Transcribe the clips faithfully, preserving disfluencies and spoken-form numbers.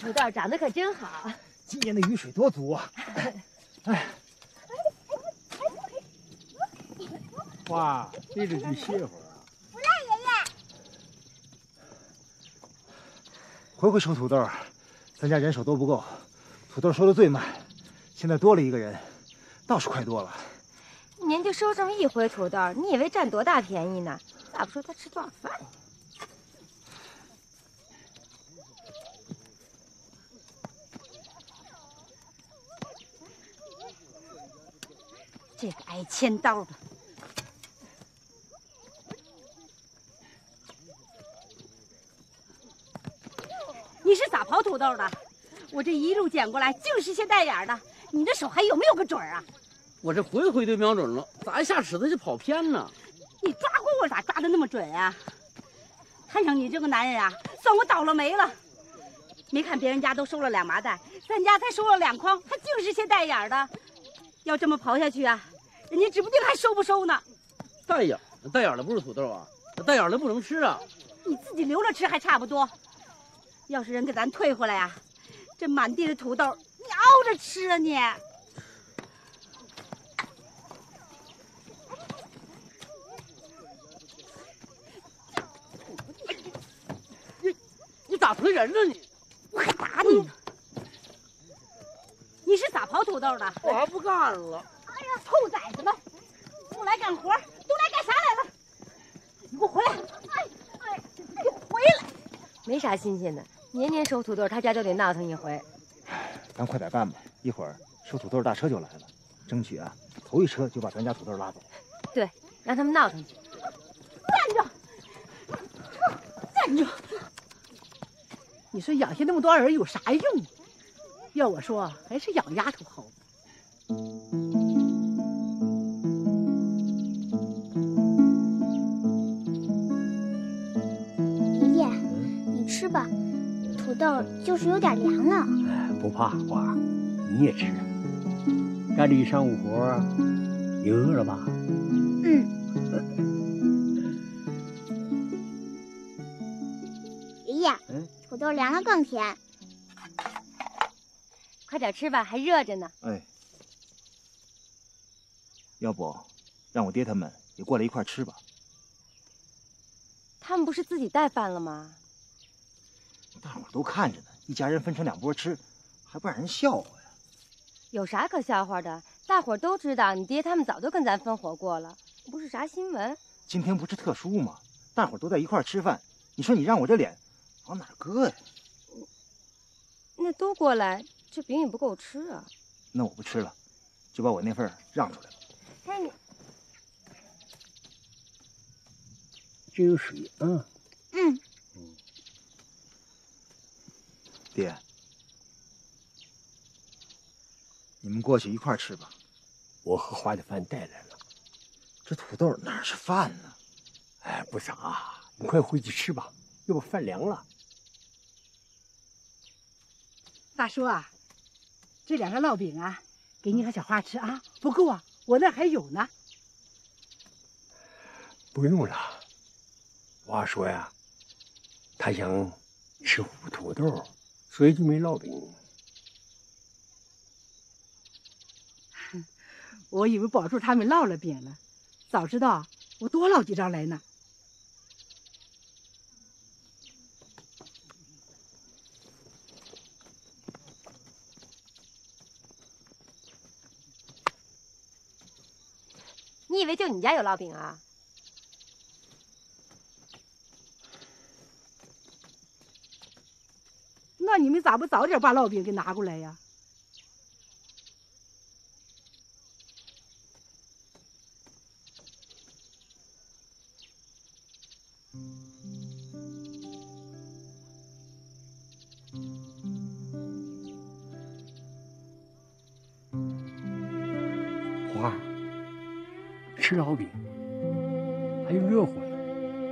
土豆长得可真好。 今年的雨水多足啊！哎， 哇，背着去歇会儿啊！ 不赖爷爷。 回回收土豆，咱家人手都不够，土豆收的最慢，现在多了一个人，倒是快多了。 一年就收这么一回土豆，你以为占多大便宜呢？再不说他吃多少饭呢？这个挨千刀的。你是咋刨土豆的？我这一路捡过来净是些带眼的，你这手还有没有个准儿啊？ 我这回回都瞄准了，咋一下尺子就跑偏呢？ 你抓过我咋抓的那么准啊？看上你这个男人啊，算我倒了霉了。没看别人家都收了两麻袋，咱家才收了两筐，还净是些带眼的。要这么刨下去啊，人家指不定还收不收呢。 带眼带眼的不是土豆啊，带眼的不能吃啊。 你自己留着吃还差不多。要是人给咱退回来呀、啊，这满地的土豆，你熬着吃啊你！ 你你咋推人呢你？ 我还打你呢！你是咋刨土豆的？ 我还不干了！ 哎呀，臭崽子们，不来干活，都来干啥来了？你给我回来！哎哎，你回来！没啥新鲜的。年年收土豆，他家就得闹腾一回。 咱快点干吧，一会儿收土豆大车就来了，争取啊头一车就把咱家土豆拉走。 对，让他们闹腾去。站着，站着！ 你说养下那么多儿有啥用？要我说，还是养丫头好。 爷爷，你吃吧。土豆就是有点凉了。 不怕，花，你也吃。干了一上午活，你饿了吧？ 嗯。爷爷，嗯，土豆凉了更甜。 快点吃吧，还热着呢。 哎，要不让我爹他们也过来一块吃吧？ 他们不是自己带饭了吗？ 大伙都看着呢，一家人分成两拨吃，还不让人笑话呀？ 有啥可笑话的？大伙都知道，你爹他们早就跟咱分伙过了，不是啥新闻。 今天不是特殊吗？大伙都在一块吃饭，你说你让我这脸往哪搁呀？ 那都过来，这饼也不够吃啊。 那我不吃了，就把我那份让出来吧。 哎你， 这有水啊。 嗯。 爹，你们过去一块吃吧。 我和花的饭带来了。 这土豆哪是饭呢？ 哎，不傻，你快回去吃吧，要不饭凉了。 大叔啊，这两个烙饼啊，给你和小花吃啊，不够啊，我那还有呢。 不用了，花说呀，他想吃糊土豆，所以就没烙饼。 我以为保住他们烙了饼了，早知道我多烙几张来呢。 你以为就你家有烙饼啊？ 那你们咋不早点把烙饼给拿过来呀？ 花，吃烙饼，还有热乎呢。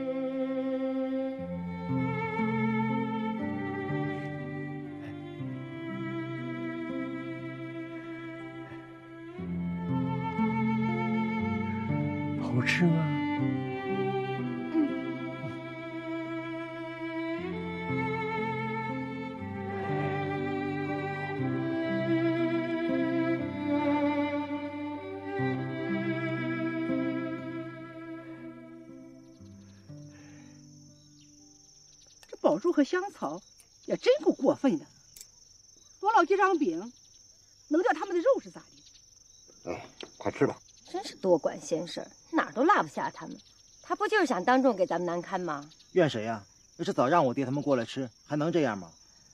好吃吗？ 嗯。 宝珠和香草也真够过分的，多烙几张饼，能叫他们的肉是咋的？ 哎，快吃吧。 真是多管闲事，哪儿都落不下他们。他不就是想当众给咱们难堪吗？ 怨谁呀？要是早让我爹他们过来吃，还能这样吗？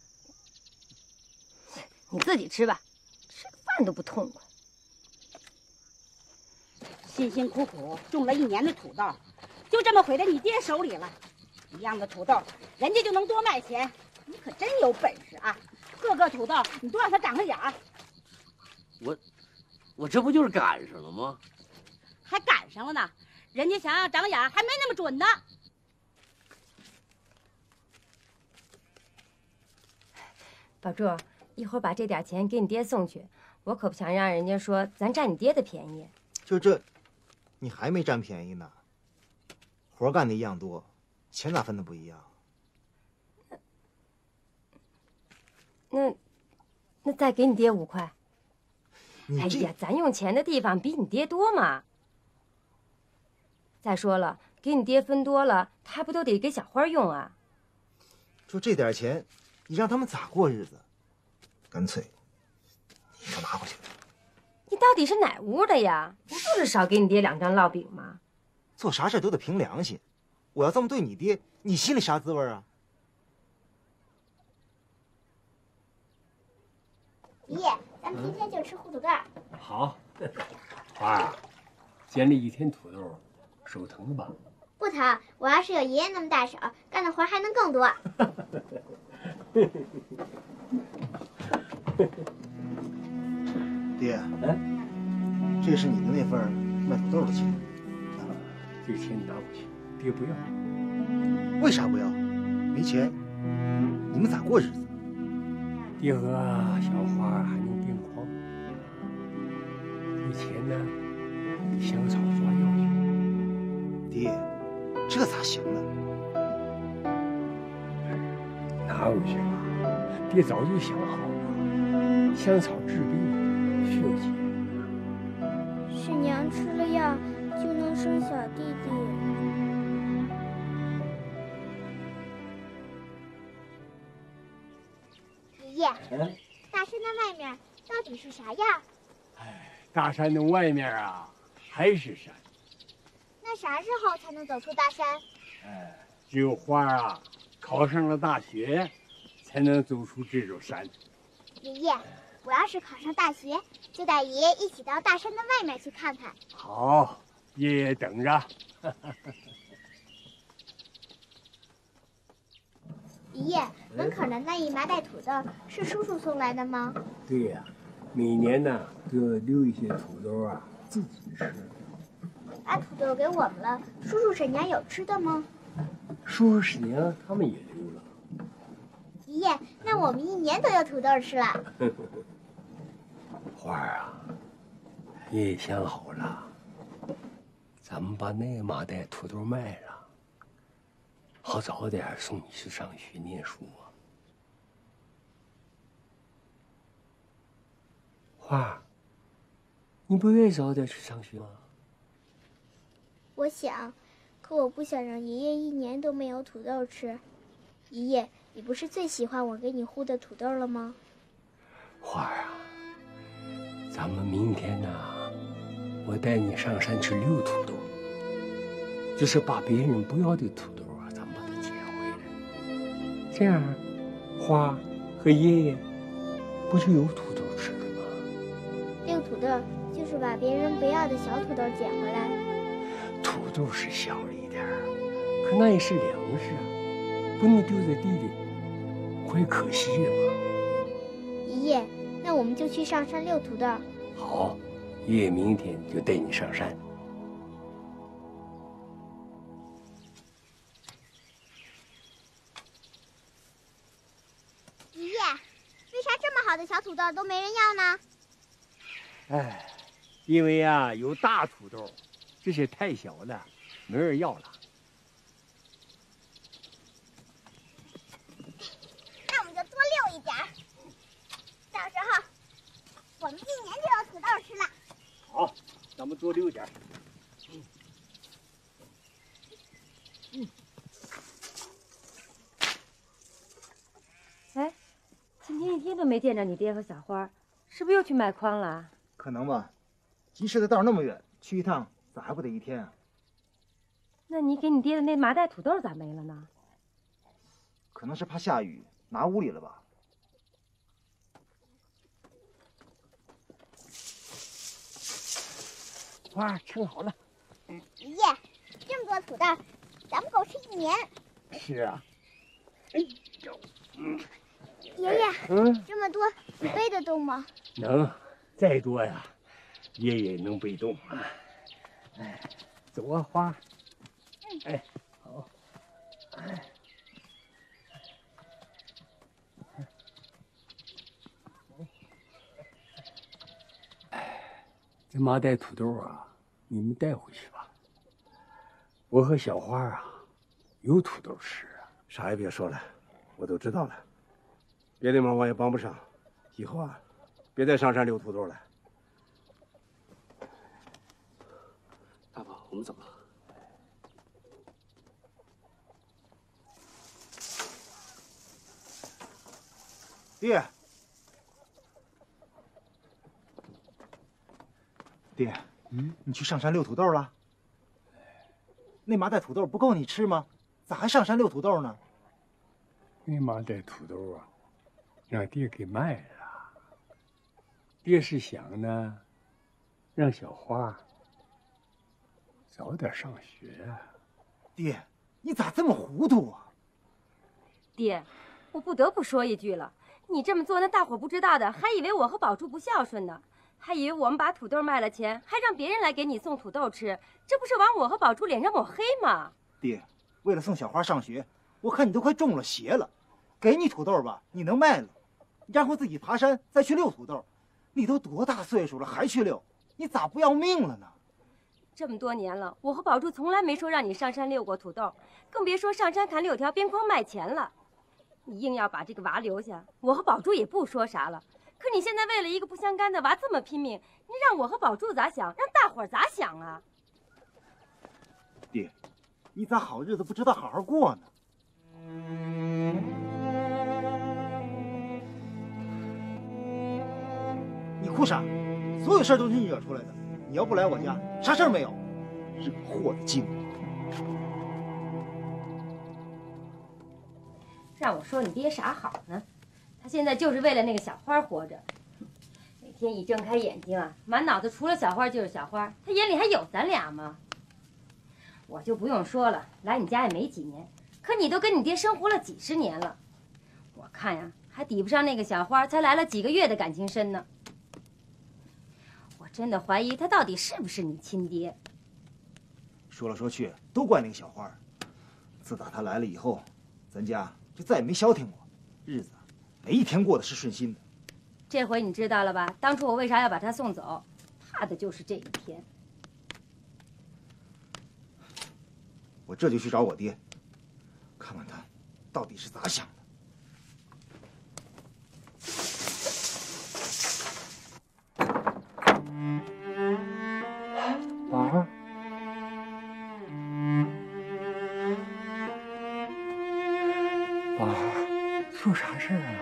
你自己吃吧，吃个饭都不痛快。 辛辛苦苦种了一年的土豆，就这么毁在你爹手里了。一样的土豆，人家就能多卖钱，你可真有本事啊！个个土豆你都让它长个眼儿。 我，我这不就是赶上了吗？ 还赶上了呢，人家想要长眼儿还没那么准呢。 宝柱，一会儿把这点钱给你爹送去，我可不想让人家说咱占你爹的便宜。 就这，你还没占便宜呢。活干的一样多，钱咋分的不一样？ 那，那再给你爹五块。哎你这呀，咱用钱的地方比你爹多嘛。再说了，给你爹分多了，他不都得给小花用啊？ 就这点钱，你让他们咋过日子？干脆，你给拿回去。 你到底是哪屋的呀？不就是少给你爹两张烙饼吗？ 做啥事都得凭良心。我要这么对你爹，你心里啥滋味啊？ 爷爷，咱们今天就吃糊土豆。 好，花儿，捡了一天土豆，手疼吧？ 不疼，我要是有爷爷那么大手，干的活还能更多。 爹，这是你的那份卖土豆的钱。 这个钱你拿回去，爹不要。 为啥不要？没钱，你们咋过日子？ 爹和小花还能变矿，这钱呢，给香草抓药去。 爹，这咋行呢？ 拿回去吧，爹早就想好了，香草治病需要钱。 是娘吃了药就能生小弟弟。爷爷，大山的外面到底是啥样？ 大山的外面啊，还是山。 那啥时候才能走出大山？ 哎，只有花啊考上了大学，才能走出这座山。 爷爷，我要是考上大学，就带爷爷一起到大山的外面去看看。 好，爷爷等着。 爷爷，门口的那一麻袋土豆是叔叔送来的吗？ 对呀、每年呢都要留一些土豆啊自己吃。 把土豆给我们了，叔叔婶娘有吃的吗？ 叔叔婶娘他们也留了。 爷爷，那我们一年都有土豆吃了。 花儿啊，爷爷想好了，咱们把那麻袋土豆卖了，好早点送你去上学念书啊。花儿，你不愿意早点去上学吗？ 我想，可我不想让爷爷一年都没有土豆吃。爷爷，你不是最喜欢我给你烀的土豆了吗？ 花儿啊，咱们明天呢，我带你上山去溜土豆，就是把别人不要的土豆啊，咱们把它捡回来。这样，花和爷爷不就有土豆吃了吗？ 溜土豆就是把别人不要的小土豆捡回来。 土豆是小了一点儿，可那也是粮食啊，不能丢在地里，怪可惜的嘛。 爷爷，那我们就去上山溜土豆。 好，爷爷明天就带你上山。 爷爷，为啥这么好的小土豆都没人要呢？ 哎，因为啊有大土豆，这些太小的没人要了。 那我们就多溜一点儿，到时候我们一年就有土豆吃了。 好，咱们多溜点儿。 天都没见着你爹和小花，是不是又去卖筐了？ 可能吧，集市的道那么远，去一趟咋还不得一天啊？ 那你给你爹的那麻袋土豆咋没了呢？ 可能是怕下雨，拿屋里了吧。 花称好了。 爷爷，这么多土豆，咱们够吃一年。 是啊。哎呦，嗯。 爷爷， 嗯， 这么多，你背得动吗？ 能，再多呀，爷爷能背动。哎，走啊，花。嗯。哎，好。哎。这麻袋土豆啊，你们带回去吧。我和小花啊，有土豆吃啊。 啥也别说了，我都知道了。别的忙我也帮不上，以后啊，别再上山溜土豆了。 大宝，我们走了。 爹。爹，嗯，你去上山溜土豆了？那麻袋土豆不够你吃吗？咋还上山溜土豆呢？ 那麻袋土豆啊，让爹给卖了。爹是想呢，让小花早点上学啊。 爹，你咋这么糊涂啊？ 爹，我不得不说一句了，你这么做，那大伙不知道的，还以为我和宝珠不孝顺呢。还以为我们把土豆卖了钱，还让别人来给你送土豆吃，这不是往我和宝珠脸上抹黑吗？ 爹，为了送小花上学，我看你都快中了邪了。给你土豆吧，你能卖了，然后自己爬山再去溜土豆。你都多大岁数了还去溜？你咋不要命了呢？ 这么多年了，我和宝珠从来没说让你上山溜过土豆，更别说上山砍柳条边筐卖钱了。你硬要把这个娃留下，我和宝珠也不说啥了。可你现在为了一个不相干的娃这么拼命，你让我和宝珠咋想？让大伙儿咋想啊？ 爹，你咋好日子不知道好好过呢？你哭啥？所有事儿都是你惹出来的。你要不来我家，啥事儿没有。惹祸的精。 让我说你爹啥好呢？他现在就是为了那个小花活着，每天一睁开眼睛啊，满脑子除了小花就是小花，他眼里还有咱俩吗？我就不用说了，来你家也没几年，可你都跟你爹生活了几十年了，我看呀，还抵不上那个小花才来了几个月的感情深呢。我真的怀疑他到底是不是你亲爹。 说来说去都怪那个小花，自打他来了以后，咱家就再也没消停过，日子没一天过得是顺心的。 这回你知道了吧？当初我为啥要把他送走，怕的就是这一天。 我这就去找我爹，看看他到底是咋想的。 宝儿，宝儿，出啥事儿啊？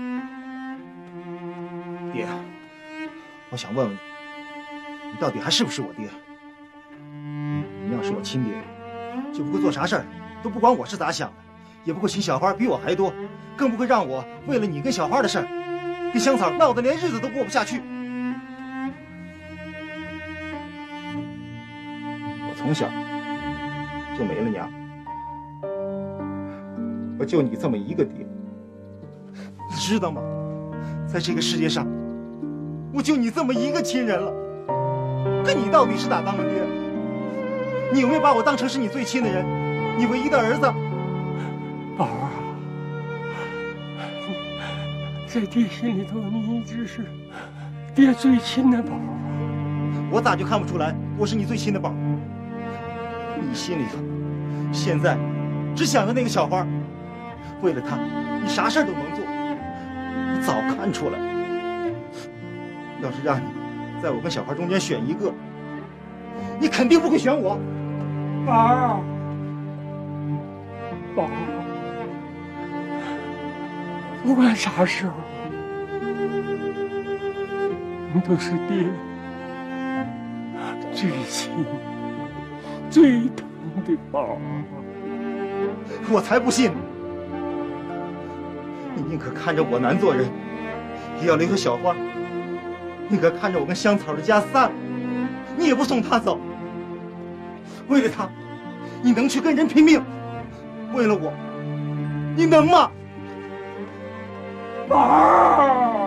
爹，我想问问你，你到底还是不是我爹？你要是我亲爹，就不会做啥事儿都不管我是咋想的，也不会请小花比我还多，更不会让我为了你跟小花的事儿，跟香草闹得连日子都过不下去。我从小就没了娘，我就你这么一个爹，你知道吗？在这个世界上，我就你这么一个亲人了。可你到底是咋当的爹？你有没有把我当成是你最亲的人，你唯一的儿子？ 宝儿啊，在爹心里头，你一直是爹最亲的宝儿。 我咋就看不出来我是你最亲的宝？你心里头现在只想着那个小花，为了她，你啥事儿都能做。我早看出来，要是让你在我跟小花中间选一个，你肯定不会选我。 宝儿，宝儿，不管啥时候， 你都是爹最亲、最疼的宝。 我才不信！你宁可看着我难做人，也要留下小花；宁可看着我跟香草的家散了，你也不送她走。为了她，你能去跟人拼命？为了我，你能吗？宝儿！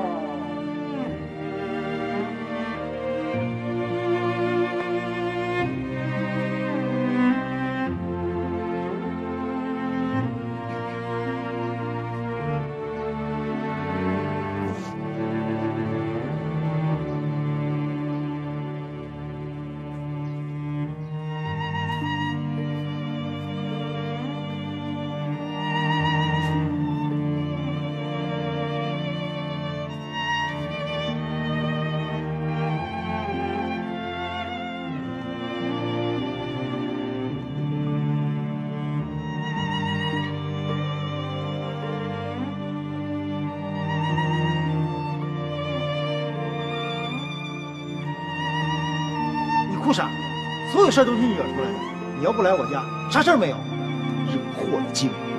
哭啥？所有事儿都是你惹出来的。你要不来我家，啥事儿没有。惹祸的精。